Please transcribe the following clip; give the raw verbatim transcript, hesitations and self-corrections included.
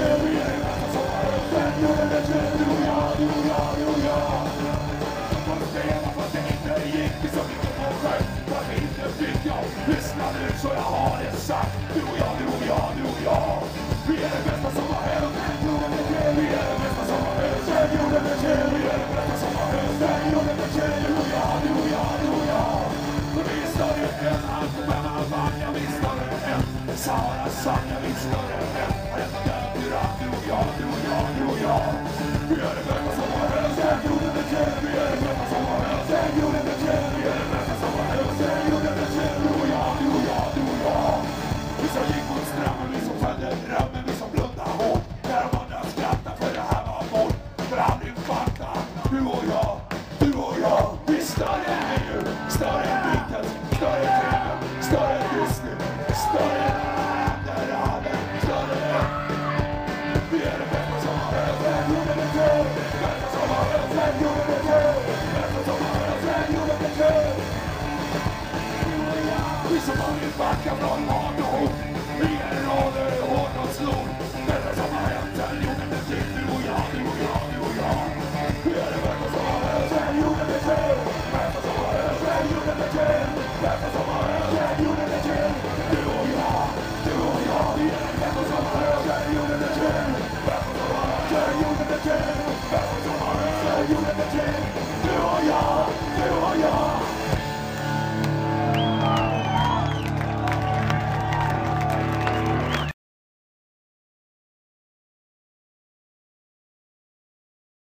till. Vi är det bästa som har hänt. Den gjorde det till. Du och jag, du och jag, du och jag. Varför leva fast det inte gick? Vi som inte får själv. Varför inte fick jag? Lyssna nu så jag har det sagt. Du och jag, du och jag, du och jag. Vi är det bästa som har hänt. Den gjorde det till. Vi är det bästa som har hänt. Den gjorde det till. Vi är det bästa som har hänt. Den gjorde det till. Du och jag, du och jag, du och jag. Vi är större än allt. Men Alvanja, vi är större än Sara, Sanja, vi är större än Rätta, du och jag, du och jag, du och jag. Vi är det bästa.